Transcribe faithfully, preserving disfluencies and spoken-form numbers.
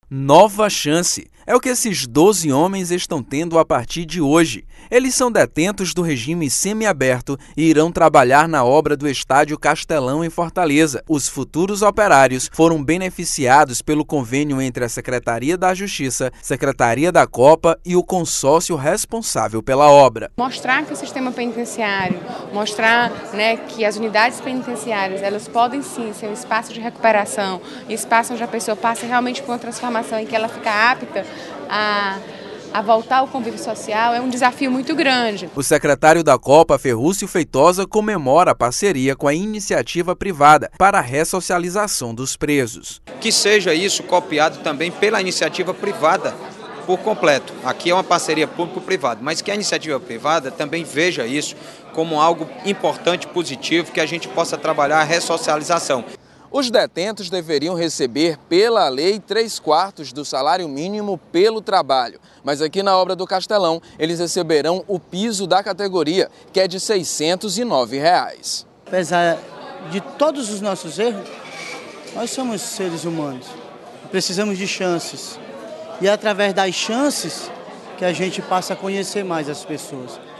Nova chance é o que esses doze homens estão tendo a partir de hoje. Eles são detentos do regime semiaberto e irão trabalhar na obra do Estádio Castelão em Fortaleza. Os futuros operários foram beneficiados pelo convênio entre a Secretaria da Justiça, Secretaria da Copa e o consórcio responsável pela obra. Mostrar que o sistema penitenciário, mostrar, né, que as unidades penitenciárias elas podem sim ser um espaço de recuperação, um espaço onde a pessoa passa realmente por uma transformação em que ela fica apta a, a voltar ao convívio social, é um desafio muito grande. O secretário da Copa, Ferrúcio Feitosa, comemora a parceria com a iniciativa privada para a ressocialização dos presos. Que seja isso copiado também pela iniciativa privada por completo. Aqui é uma parceria público-privada, mas que a iniciativa privada também veja isso como algo importante, positivo, que a gente possa trabalhar a ressocialização. Os detentos deveriam receber, pela lei, três quartos do salário mínimo pelo trabalho. Mas aqui na obra do Castelão, eles receberão o piso da categoria, que é de seiscentos e nove reais. Apesar de todos os nossos erros, nós somos seres humanos. Precisamos de chances. E é através das chances que a gente passa a conhecer mais as pessoas.